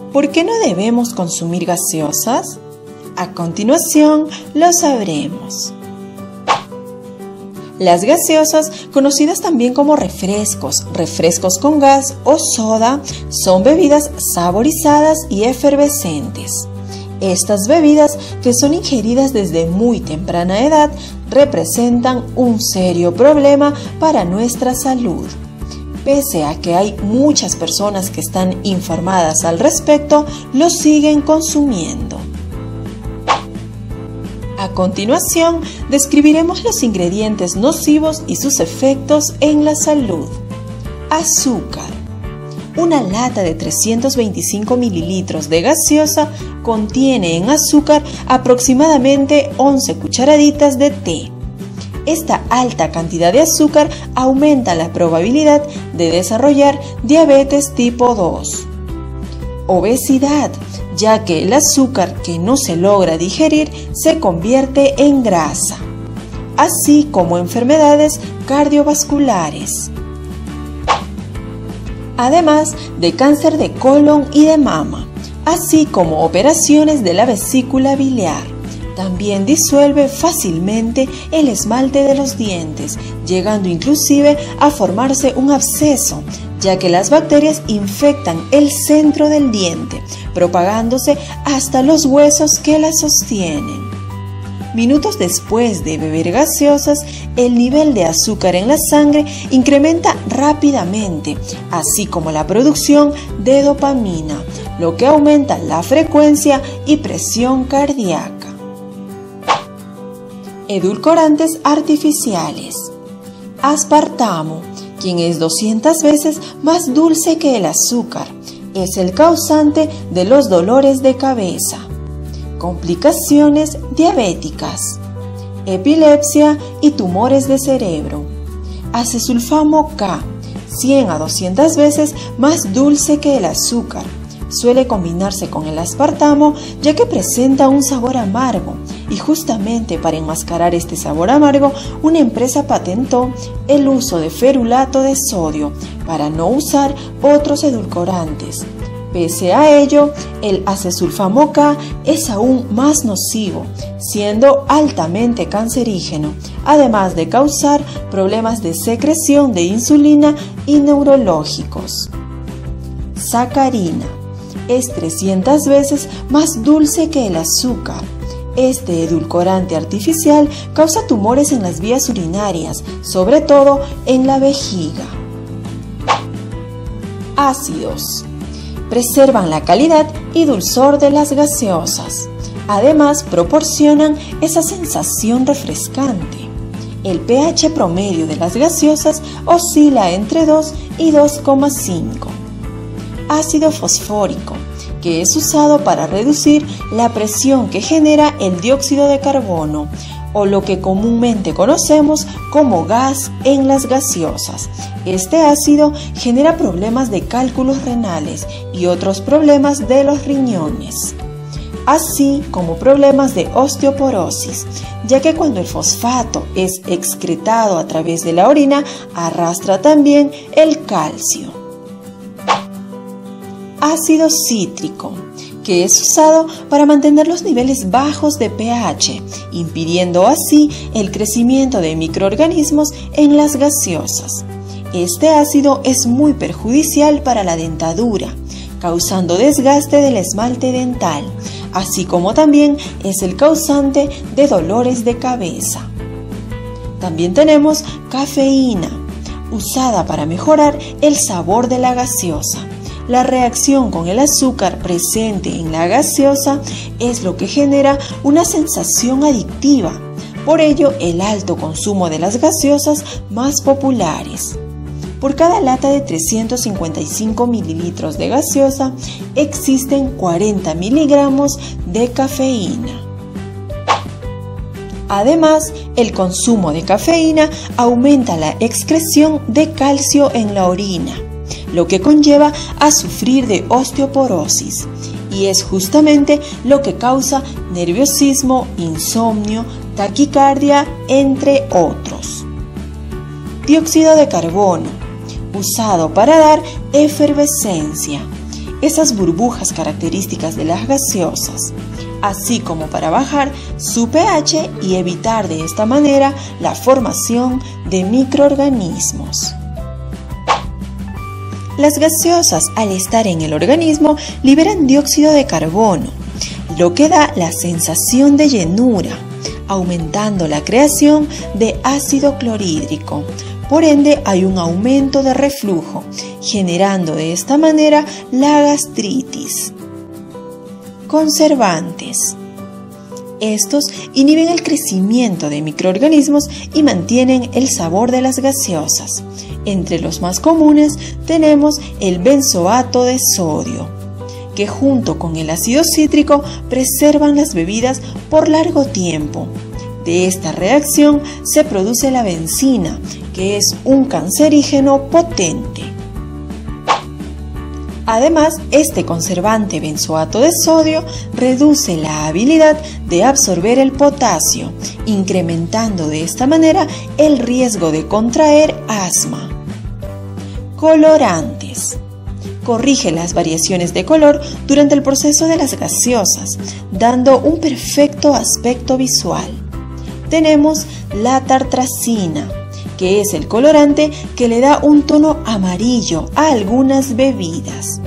¿Por qué no debemos consumir gaseosas? A continuación lo sabremos. Las gaseosas, conocidas también como refrescos, refrescos con gas o soda, son bebidas saborizadas y efervescentes. Estas bebidas, que son ingeridas desde muy temprana edad, representan un serio problema para nuestra salud. Pese a que hay muchas personas que están informadas al respecto, lo siguen consumiendo. A continuación, describiremos los ingredientes nocivos y sus efectos en la salud. Azúcar. Una lata de 325 mililitros de gaseosa contiene en azúcar aproximadamente 11 cucharaditas de té. Esta alta cantidad de azúcar aumenta la probabilidad de desarrollar diabetes tipo 2. Obesidad, ya que el azúcar que no se logra digerir se convierte en grasa, así como enfermedades cardiovasculares. Además de cáncer de colon y de mama, así como operaciones de la vesícula biliar. También disuelve fácilmente el esmalte de los dientes, llegando inclusive a formarse un absceso, ya que las bacterias infectan el centro del diente, propagándose hasta los huesos que la sostienen. Minutos después de beber gaseosas, el nivel de azúcar en la sangre incrementa rápidamente, así como la producción de dopamina, lo que aumenta la frecuencia y presión cardíaca. Edulcorantes artificiales. Aspartamo, quien es 200 veces más dulce que el azúcar, es el causante de los dolores de cabeza, complicaciones diabéticas, epilepsia y tumores de cerebro. Acesulfamo K, 100 a 200 veces más dulce que el azúcar. Suele combinarse con el aspartamo ya que presenta un sabor amargo, y justamente para enmascarar este sabor amargo, una empresa patentó el uso de ferulato de sodio para no usar otros edulcorantes. Pese a ello, el acesulfamo K es aún más nocivo, siendo altamente cancerígeno, además de causar problemas de secreción de insulina y neurológicos. Sacarina. Es 300 veces más dulce que el azúcar. Este edulcorante artificial causa tumores en las vías urinarias, sobre todo en la vejiga. Ácidos. Preservan la calidad y dulzor de las gaseosas. Además, proporcionan esa sensación refrescante. El pH promedio de las gaseosas oscila entre 2 y 2,5. Ácido fosfórico, que es usado para reducir la presión que genera el dióxido de carbono, o lo que comúnmente conocemos como gas en las gaseosas. Este ácido genera problemas de cálculos renales y otros problemas de los riñones, así como problemas de osteoporosis, ya que cuando el fosfato es excretado a través de la orina, arrastra también el calcio. Ácido cítrico, que es usado para mantener los niveles bajos de pH, impidiendo así el crecimiento de microorganismos en las gaseosas. Este ácido es muy perjudicial para la dentadura, causando desgaste del esmalte dental, así como también es el causante de dolores de cabeza. También tenemos cafeína, usada para mejorar el sabor de la gaseosa. La reacción con el azúcar presente en la gaseosa es lo que genera una sensación adictiva. Por ello, el alto consumo de las gaseosas más populares. Por cada lata de 355 mililitros de gaseosa, existen 40 miligramos de cafeína. Además, el consumo de cafeína aumenta la excreción de calcio en la orina, lo que conlleva a sufrir de osteoporosis, y es justamente lo que causa nerviosismo, insomnio, taquicardia, entre otros. Dióxido de carbono, usado para dar efervescencia. esas burbujas características de las gaseosas, así como para bajar su pH y evitar de esta manera la formación de microorganismos. Las gaseosas, al estar en el organismo, liberan dióxido de carbono, lo que da la sensación de llenura, aumentando la creación de ácido clorhídrico. Por ende, hay un aumento de reflujo, generando de esta manera la gastritis. Conservantes. Estos inhiben el crecimiento de microorganismos y mantienen el sabor de las gaseosas. Entre los más comunes tenemos el benzoato de sodio, que junto con el ácido cítrico preservan las bebidas por largo tiempo. De esta reacción se produce la bencina, que es un cancerígeno potente. Además, este conservante benzoato de sodio reduce la habilidad de absorber el potasio, incrementando de esta manera el riesgo de contraer asma. Colorantes. Corrige las variaciones de color durante el proceso de las gaseosas, dando un perfecto aspecto visual. Tenemos la tartrazina, que es el colorante que le da un tono amarillo a algunas bebidas.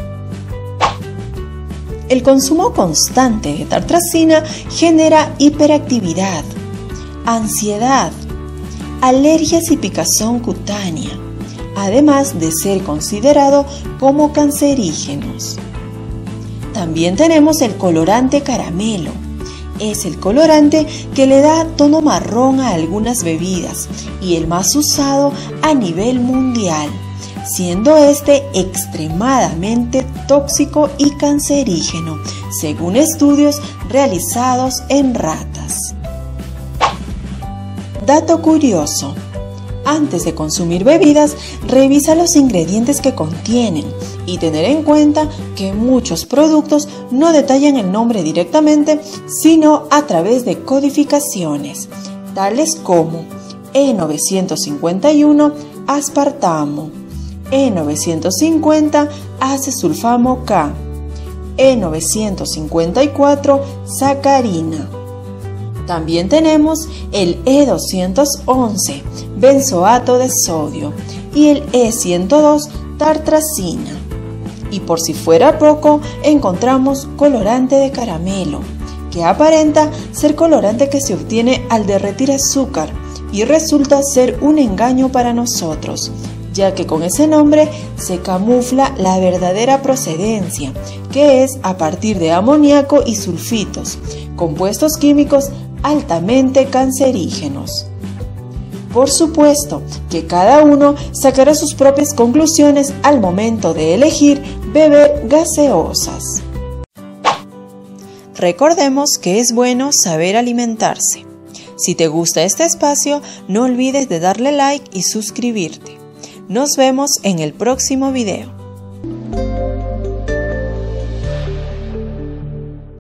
El consumo constante de tartrazina genera hiperactividad, ansiedad, alergias y picazón cutánea, además de ser considerado como cancerígenos. También tenemos el colorante caramelo. Es el colorante que le da tono marrón a algunas bebidas y el más usado a nivel mundial, siendo este extremadamente tóxico y cancerígeno, según estudios realizados en ratas. Dato curioso: antes de consumir bebidas, revisa los ingredientes que contienen y tener en cuenta que muchos productos no detallan el nombre directamente, sino a través de codificaciones, tales como E951 aspartamo, E950 acesulfamo K, E954 sacarina. También tenemos el E211 benzoato de sodio y el E102 tartrazina. Y por si fuera poco, encontramos colorante de caramelo, que aparenta ser colorante que se obtiene al derretir azúcar y resulta ser un engaño para nosotros, ya que con ese nombre se camufla la verdadera procedencia, que es a partir de amoníaco y sulfitos, compuestos químicos altamente cancerígenos. Por supuesto que cada uno sacará sus propias conclusiones al momento de elegir beber gaseosas. Recordemos que es bueno saber alimentarse. Si te gusta este espacio, no olvides de darle like y suscribirte. Nos vemos en el próximo video.